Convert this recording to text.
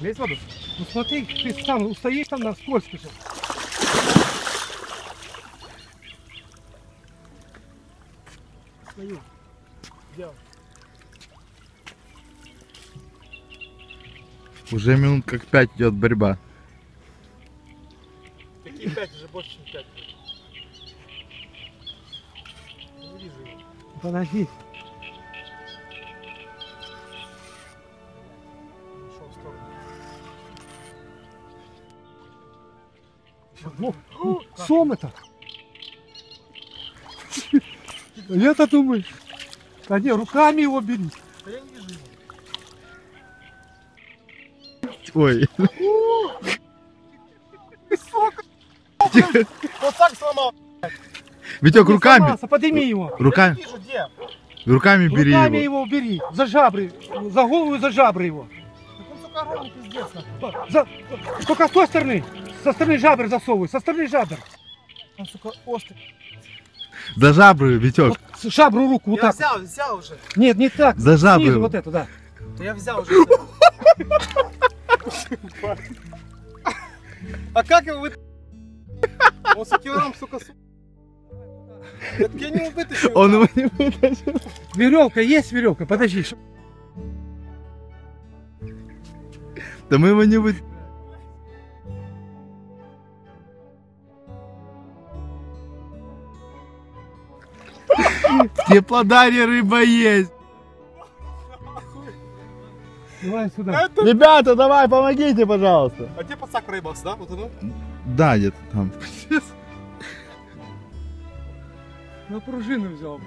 Лезь в воду. Ну смотри, ты сам устоишь там на скользко же. Стою. Взял. Уже минут как 5 идет борьба. Какие 5? Уже больше, чем 5. Не вижу его. Подожди. Ушел в сторону. Сом это! Я-то думаю. Да не, руками его бери. Да я не вижу его. Ой. Вот так сломал. Витек, руками. Сломался, подними его. Руками. Я не вижу, где. Руками бери Руками его. его убери. За жабры. За голову и за жабры его. Так он, сука, ровный пиздец. Только с той стороны. Со стороны жабр засовывай. Со стороны жабр. Он, сука, острый. За жабры, Витек. Вот жабру руку вот так. Я взял уже. Нет, не так. За жабры. Снизу вот это, да. Да я взял уже. А как его вытащить? Он с килограмм, сука, я не вытащил. Он его не вытащил. Веревка, есть веревка? Подожди. Да мы его не вытащим. В Теплодаре рыба есть. Давай сюда. Ребята, давай, помогите, пожалуйста. А где пацак рыбался, да? Вот оно? Да, где-то там. На пружину взял.